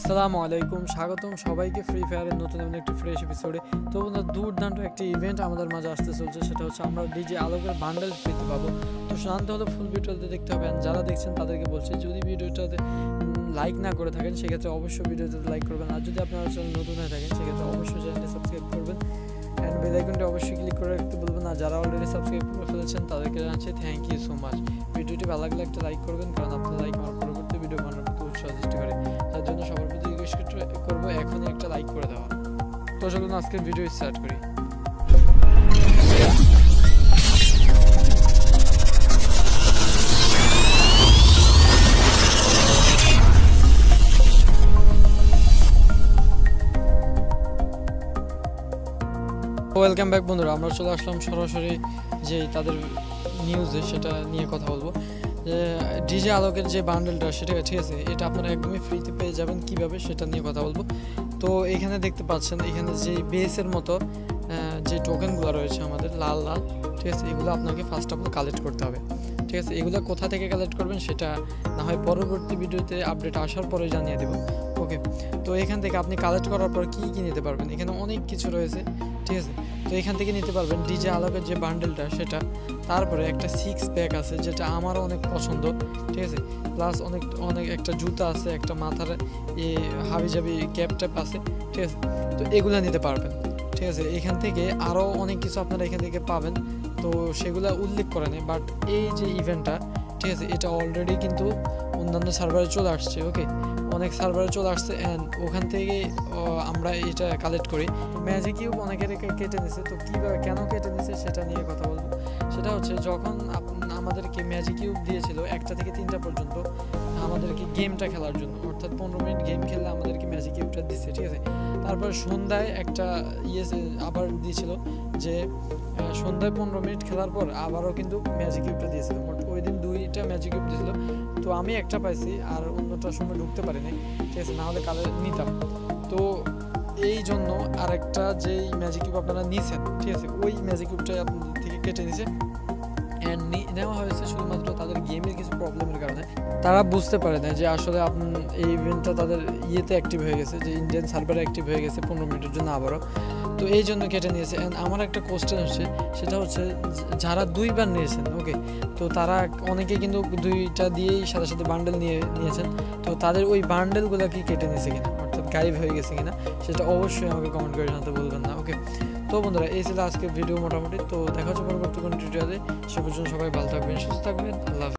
আসসালামু আলাইকুম, স্বাগতম সবাইকে ফ্রি ফায়ারের নতুন একটি ফ্রেশ এপিসোডে। তো বন্ধুরা, দুর্দান্ত একটি ইভেন্ট আমাদের মাঝে আসতে চলছে, সেটা হচ্ছে আমরা ডিজে আলোকের বান্ডেল পেতে পাবো। তো জানতে হলে ফুল ভিডিওতে দেখতে হবে। যারা দেখছেন তাদেরকে বলছি, যদি ভিডিওটাতে লাইক না করে থাকেন সেক্ষেত্রে অবশ্যই ভিডিওতে লাইক করবেন, আর যদি আপনারা চ্যানেল নতুন হয়ে থাকেন সেক্ষেত্রে অবশ্যই চ্যানেলটি সাবস্ক্রাইব করবেন অ্যান্ড বেল আইকনটি অবশ্যই ক্লিক করে রাখতে বলবেন। আর যারা অলরেডি সাবস্ক্রাইব করে ফেলেছেন তাদেরকে জানাচ্ছি থ্যাংক ইউ সো মাচ। ভিডিওটি ভালো লাগলে একটা লাইক করবেন, কারণ আপনার লাইক আমার পরবর্তী ভিডিও বানানোর প্রতি উৎসাহ সৃষ্টি করে। তার জন্য সবার প্রতি রিকোয়েস্ট করবো এখনই একটা লাইক করে দেওয়া। তো চলুন আজকের ভিডিও স্টার্ট করি। ওয়েলকাম ব্যাক বন্ধুরা, আমরা চলে আসলাম সরাসরি যে তাদের নিউজে সেটা নিয়ে কথা বলবো। যে ডিজে আলোকের যে বান্ডেলটা সেটা ঠিক আছে, এটা আপনারা একদমই ফ্রিতে পেয়ে যাবেন কীভাবে সেটা নিয়ে কথা বলবো। তো এখানে দেখতে পাচ্ছেন, এখানে যে বেসের মতো যে টোকেনগুলো রয়েছে আমাদের লাল লাল, ঠিক আছে, এগুলো আপনাকে ফার্স্ট অফ অল কালেক্ট করতে হবে। ঠিক আছে, এগুলো কোথা থেকে কালেক্ট করবেন সেটা না হয় পরবর্তী ভিডিওতে আপডেট আসার পরে জানিয়ে দেবো। ওকে, তো এখান থেকে আপনি কালেক্ট করার পর কী নিতে পারবেন, এখানে অনেক কিছু রয়েছে। ঠিক আছে, তো এখান থেকে নিতে পারবেন ডিজে আলোকের যে বান্ডেলটা সেটা, তারপরে একটা 6 প্যাক আছে যেটা আমারও অনেক পছন্দ। ঠিক আছে, প্লাস অনেক একটা জুতা আছে, একটা মাথার হাবিজাবি ক্যাপ ট্যাপ আছে। ঠিক আছে, তো এগুলো নিতে পারবেন। ঠিক আছে, এখান থেকে আরও অনেক কিছু আপনারা এখান থেকে পাবেন, তো সেগুলো উল্লেখ করে নেই। বাট এই যে ইভেন্টটা, ঠিক আছে, এটা অলরেডি কিন্তু অন্যান্য সার্ভারে চলে আসছে। ওকে, অনেক সার্ভারে চলে আসছে অ্যান্ড ওখান থেকে আমরা এটা কালেক্ট করি। ম্যাজিক কিউব অনেকের কেটে নিছে, তো কীভাবে কেন কেটে নিছে সেটা নিয়ে কথা বলবো। সেটা হচ্ছে যখন আমাদেরকে ম্যাজিক কিউব দিয়েছিল 1টা থেকে 3টা পর্যন্ত আমাদেরকে গেমটা খেলার জন্য, অর্থাৎ 15 মিনিট গেম খেললে আমাদেরকে ম্যাজিক কিউবটা দিচ্ছে। ঠিক আছে, তারপর সন্ধ্যায় একটা আবার দিয়েছিল যে সন্ধ্যায় 15 মিনিট খেলার পর আবারও কিন্তু ম্যাজিক কিউবটা দিয়েছিল। মোট ওই দিন 2টা ম্যাজিক কিউব দিয়েছিল, তো আমি একটা পাইছি আর অন্যটার সময় ঢুকতে পারিনি। ঠিক আছে, নাহলে কালে নিতাম। তো এই জন্য আরেকটা যেই ম্যাজিক কিউব আপনারা নিয়েছেন, ঠিক আছে, ওই ম্যাজিক কিউবটাই আপনাদের থেকে কেটে নিয়েছে অ্যান্ড নেওয়া হয়েছে শুধুমাত্র তাদের গেমের কিছু প্রবলেমের কারণে। তারা বুঝতে পারে না যে আসলে এই ইভেন্টটা তাদের ইয়েতে অ্যাক্টিভ হয়ে গেছে, যে ইন্ডিয়ান সার্ভারে অ্যাক্টিভ হয়ে গেছে 15 মিনিটের জন্য আবারও, তো এই জন্য কেটে নিয়েছে। অ্যান্ড আমার একটা কোশ্চেন হচ্ছে, সেটা হচ্ছে যারা 2বার নিয়েছেন, ওকে, তো তারা অনেকে কিন্তু 2টা দিয়েই সাথে সাথে বান্ডেল নিয়েছেন, তো তাদের ওই বান্ডেলগুলো কি কেটে নিয়েছে কিনা, অর্থাৎ গায়েব হয়ে গেছে কিনা, সেটা অবশ্যই আমাকে কমেন্ট করে জানাতে বলবেন না। ওকে, তো বন্ধুরা, এই ছিল আজকের ভিডিও মোটামুটি। তো দেখা হচ্ছে পরবর্তী কোনো ভিডিওতে। সে পর্যন্ত সবাই ভালো থাকবেন, সুস্থ থাকবেন। আল্লাহ।